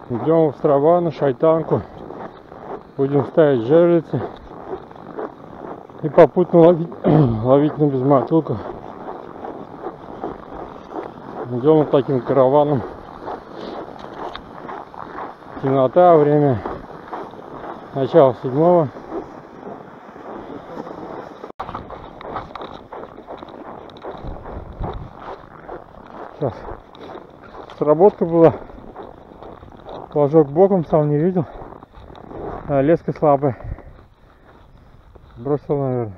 Идем в острова на Шайтанку. Будем ставить жерлицы и попутно ловить на безмотылку. Идем вот таким караваном. Темнота, время начало 7-го. Сейчас сработка была. Флажок боком, сам не видел. Леска слабая. Бросил, наверное.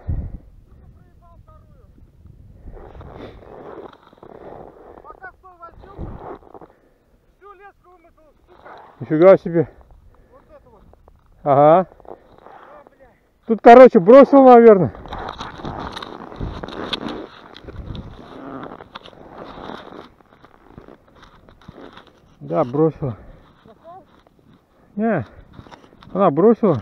Пока кто возьмет, всю леску вымысл, сука. Нифига себе. Вот это вот. Ага. Бля. Тут, короче, бросил, наверное. Да, бросила. Не, она бросила.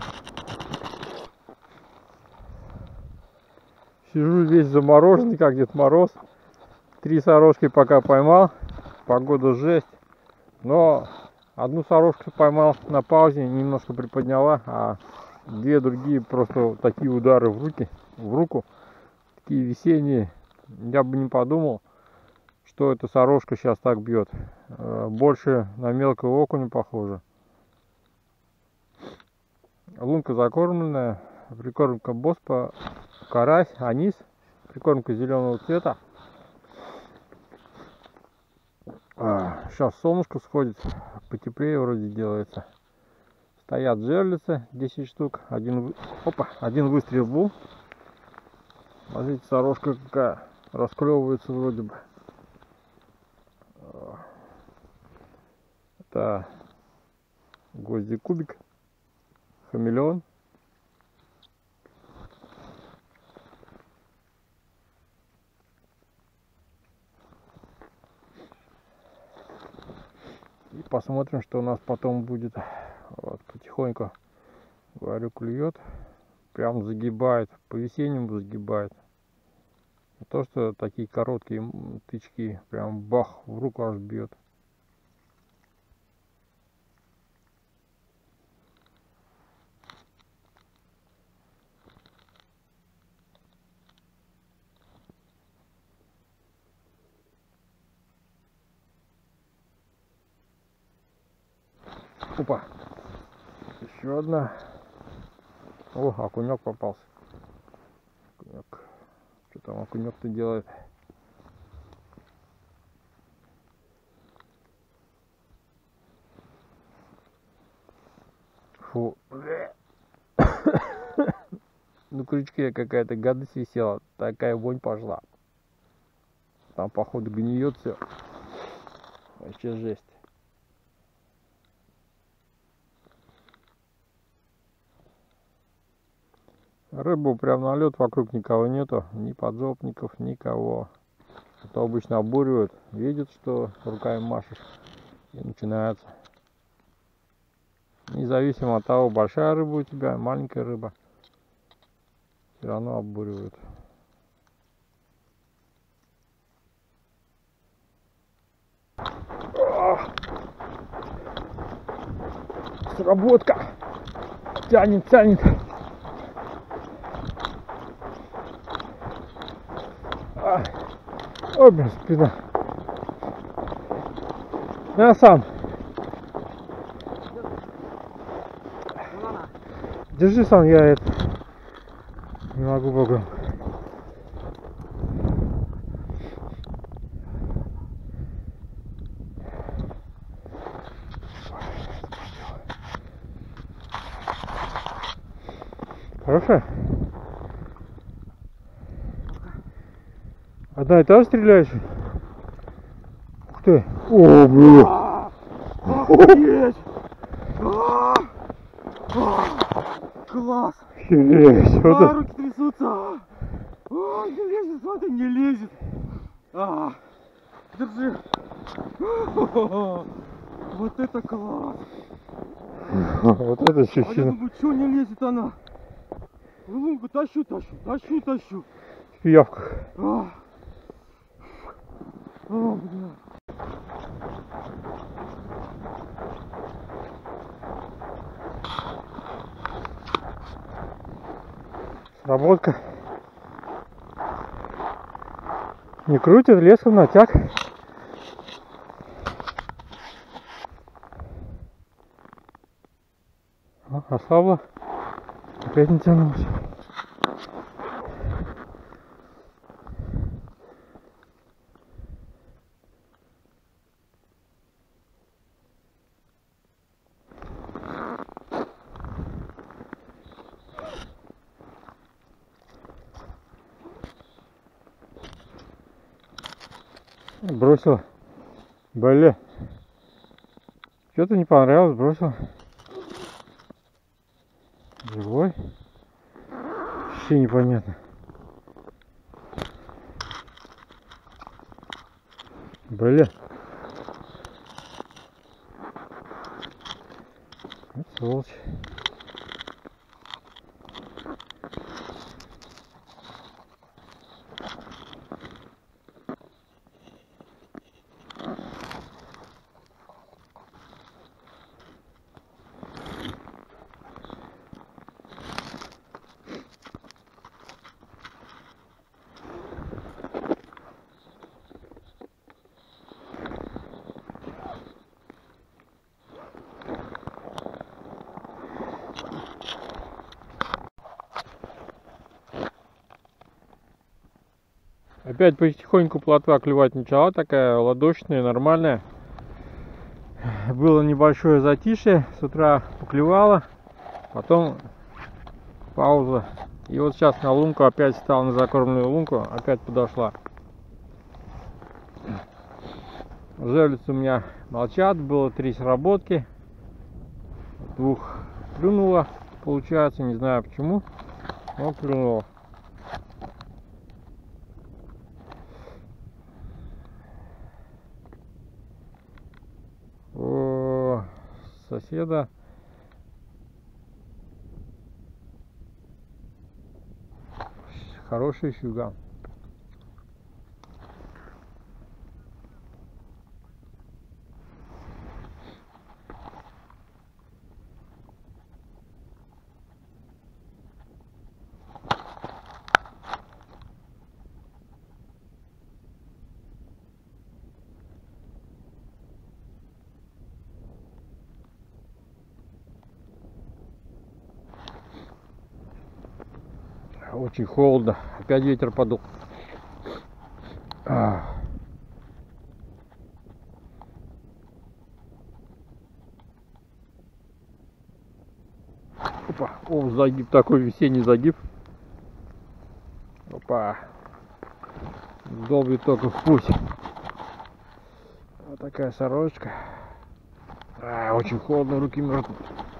Сижу весь замороженный, как Дед Мороз. 3 сорожки пока поймал. Погода жесть. Но одну сорожку поймал на паузе, немножко приподняла, а 2 другие просто такие удары в руку, такие весенние. Я бы не подумал, что эта сорожка сейчас так бьет. Больше на мелкого окуня похоже. Лунка закормленная, прикормка боспа, карась, анис, прикормка зеленого цвета. Сейчас солнышко сходит, потеплее вроде делается. Стоят жерлицы, 10 штук, один выстрел был. Смотрите, сорожка какая, расклевывается вроде бы. Это гвоздик кубик, хамелеон. И посмотрим, что у нас потом будет. Вот, потихоньку, говорю, клюет. Прям загибает, по-весеннему загибает. Не то, что такие короткие тычки, прям бах, в руку аж бьет. Опа, еще одна. О, окунек попался. Окунек. Что там окунек-то делает? Фу. На крючке какая-то гадость висела. Такая вонь пошла. Там, походу, гниет все. Вообще жесть. Рыбу прям на лед, вокруг никого нету, ни поджопников, никого. А то обычно обуривают, видят, что руками машешь, и начинается. Независимо от того, большая рыба у тебя, маленькая рыба, все равно обуривают. Сработка! Тянет, тянет! Ой, блин, спина. Я сам. Держи сам, я это не могу богом. Хорошая? Одна и та же стреляешь? Ух ты! О, блин! Охуеть! Класс! Охереть! Вот это... Руки трясутся! Не лезет, смотри, не лезет! Держи! Вот это класс! Вот это А я ощущение. думаю, что не лезет она? Лунку тащу. В пиявках. Бля. сработка. Не крутит, лесом натяг. О, ослабла. Опять натянулась. Бросила. Блин. Что-то не понравилось, бросила. Живой. Вообще непонятно. Блин. Вот сволочь. Опять потихоньку плотва клевать начала, такая ладошечная, нормальная. Было небольшое затишье, с утра поклевала, потом пауза. И вот сейчас на лунку опять стал, на закормленную лунку, опять подошла. Жерлицы у меня молчат, было 3 сработки, 2 клюнула, получается, не знаю почему, но клюнула. О, соседа хороший фига. Очень холодно, опять ветер подул. Опа, о, загиб такой, весенний загиб. Опа, долбит только в путь. Вот такая сорочка. Очень холодно, руки мерзнут.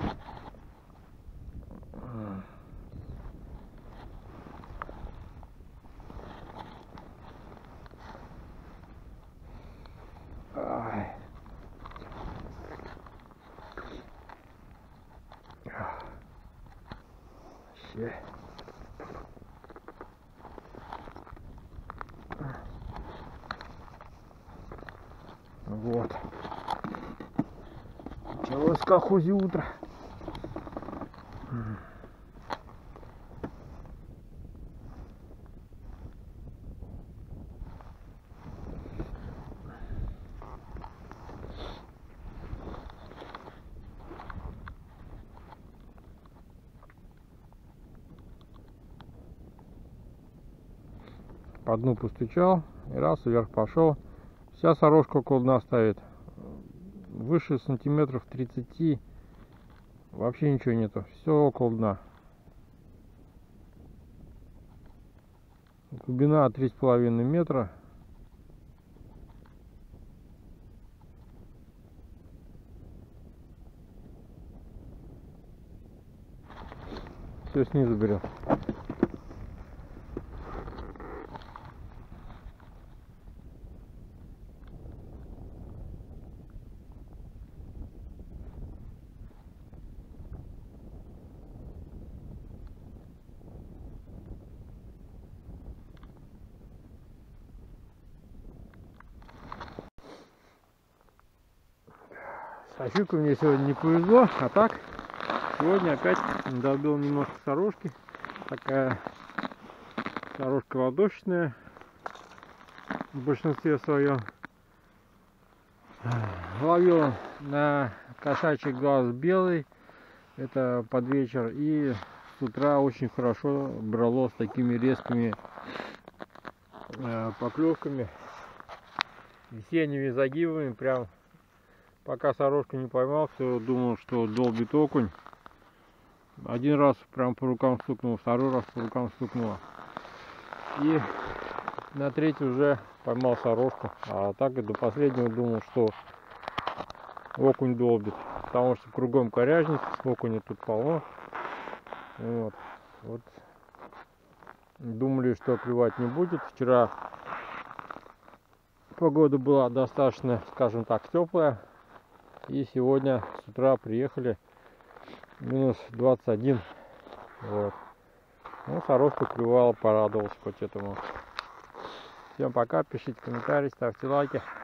Вот. Началось в колхозе утро. По дну постучал и раз вверх пошел. Вся сорожка около дна стоит. Выше сантиметров 30 вообще ничего нету. Все около дна. Глубина 3,5 метра. Все снизу берет. Со щукой мне сегодня не повезло, а так сегодня опять добил немножко сорожки. такая сорожка ладошечная в большинстве своем. Ловил на кошачий глаз белый, это под вечер, и с утра очень хорошо брало с такими резкими поклевками, весенними загибами. Прям пока сорожку не поймал, все думал, что долбит окунь. Один раз прям по рукам стукнул, второй раз по рукам стукнуло. И на третий уже поймал сорожку. А так и до последнего думал, что окунь долбит. Потому что кругом коряжник, окуня тут полно. Вот. Думали, что клевать не будет. Вчера погода была достаточно, скажем так, теплая. И сегодня с утра приехали. Минус 21. Вот. Ну, сорожка клевала, порадовался хоть этому. Всем пока, пишите комментарии, ставьте лайки.